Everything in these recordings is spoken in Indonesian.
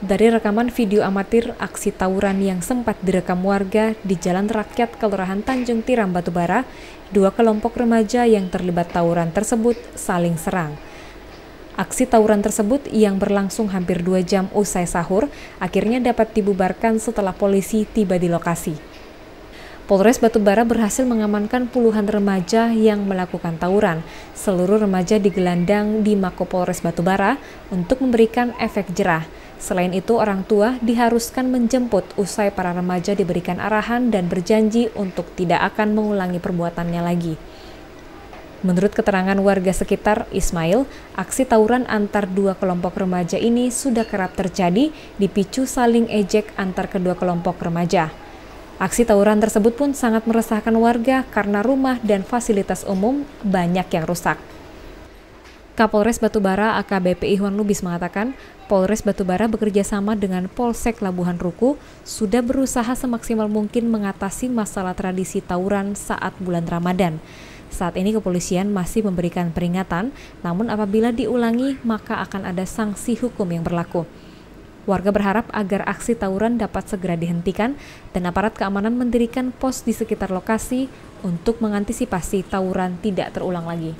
Dari rekaman video amatir aksi tawuran yang sempat direkam warga di Jalan Rakyat Kelurahan Tanjung Tiram Batubara, dua kelompok remaja yang terlibat tawuran tersebut saling serang. Aksi tawuran tersebut yang berlangsung hampir 2 jam usai sahur, akhirnya dapat dibubarkan setelah polisi tiba di lokasi. Polres Batubara berhasil mengamankan puluhan remaja yang melakukan tawuran. Seluruh remaja digelandang di Mako Polres Batubara untuk memberikan efek jerah. Selain itu, orang tua diharuskan menjemput usai para remaja diberikan arahan dan berjanji untuk tidak akan mengulangi perbuatannya lagi. Menurut keterangan warga sekitar, Ismail, aksi tawuran antar dua kelompok remaja ini sudah kerap terjadi dipicu saling ejek antar kedua kelompok remaja. Aksi tawuran tersebut pun sangat meresahkan warga karena rumah dan fasilitas umum banyak yang rusak. Kapolres Batubara AKBP Iwan Lubis mengatakan, Polres Batubara bekerja sama dengan Polsek Labuhan Ruku sudah berusaha semaksimal mungkin mengatasi masalah tradisi tawuran saat bulan Ramadan. Saat ini kepolisian masih memberikan peringatan, namun apabila diulangi maka akan ada sanksi hukum yang berlaku. Warga berharap agar aksi tawuran dapat segera dihentikan dan aparat keamanan mendirikan pos di sekitar lokasi untuk mengantisipasi tawuran tidak terulang lagi.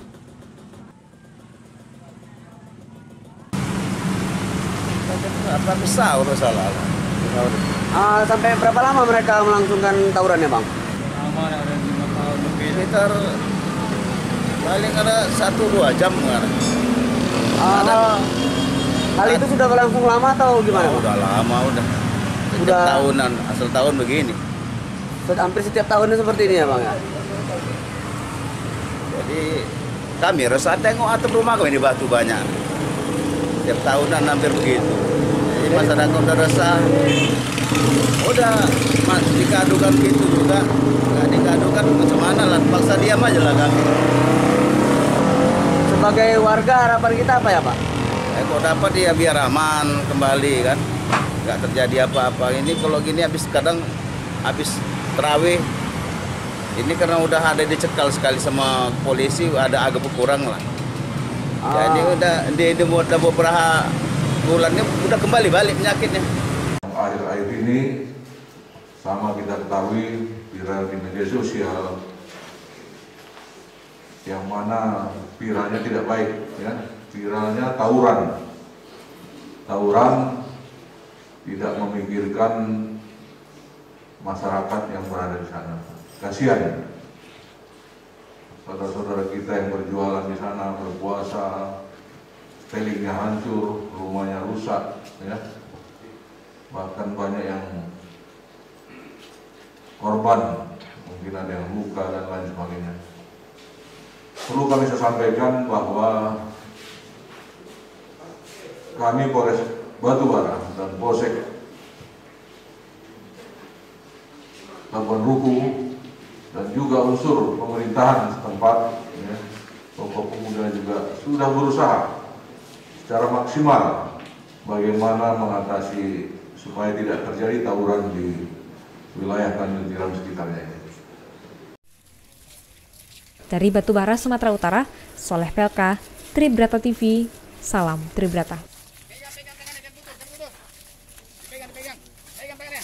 Berapa sahur salah? Sampai berapa lama mereka melangsungkan tawurannya, Bang? Lama, ada 5 tahun lebih. Sekitar paling ada 1-2 jam kan. Hal itu sudah berlangsung lama atau gimana? Udah lama, udah tahunan, asal tahun begini. Hampir setiap tahunnya seperti ini ya, Bang? Ya? Jadi kami resah tengok atap rumah kami di Batu banyak. Setiap tahunan hampir begitu. Jadi masyarakat udah resah. Udah dikadukan gitu juga. Nggak dikadukan macam mana lah, paksa diam aja lah kami. Sebagai warga harapan kita apa ya, Pak? Kok dapat ya biar aman kembali kan, nggak terjadi apa-apa. Ini kalau gini habis terawih, ini karena udah ada dicekal sekali sama polisi, ada agak berkurang lah. Jadi udah beberapa bulannya udah kembali balik penyakitnya. Akhir-akhir ini sama kita ketahui viral di media sosial, yang mana viralnya tidak baik, ya. Viralnya tawuran tidak memikirkan masyarakat yang berada di sana. Kasihan saudara-saudara kita yang berjualan di sana, berpuasa, stelingnya hancur, rumahnya rusak, ya. Bahkan banyak yang korban, mungkin ada yang luka dan lain sebagainya. Perlu kami sampaikan bahwa kami Polres Batubara dan Polsek Labuhan Ruku dan juga unsur pemerintahan setempat, ya, tokoh pemuda juga sudah berusaha secara maksimal bagaimana mengatasi supaya tidak terjadi tawuran di wilayah Tanjung Tiram sekitarnya. Dari Batubara, Sumatera Utara, Soleh Pelka, Tribrata TV, salam Tribrata. Pegang.